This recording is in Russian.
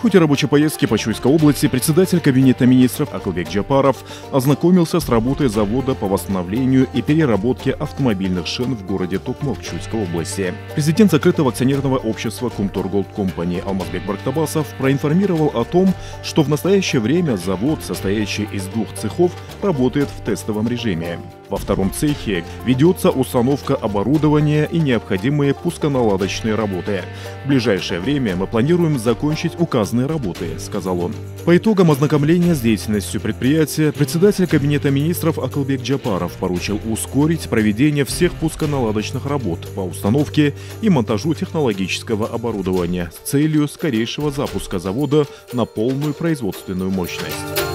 ходе рабочей поездки по Чуйской области председатель Кабинета министров Акылбек Джапаров ознакомился с работой завода по восстановлению и переработке автомобильных шин в городе Токмок Чуйской области. Президент закрытого акционерного общества Кумтор Голд Компани Алмазбек Барктабасов проинформировал о том, что в настоящее время завод, состоящий из 2 цехов, работает в тестовом режиме. Во 2-м цехе ведется установка оборудования и необходимые пусконаладочные работы. В ближайшее время мы планируем закончить указанные работы, сказал он. По итогам ознакомления с деятельностью предприятия, председатель Кабинета министров Акылбек Джапаров поручил ускорить проведение всех пусконаладочных работ по установке и монтажу технологического оборудования с целью скорейшего запуска завода на полную производственную мощность.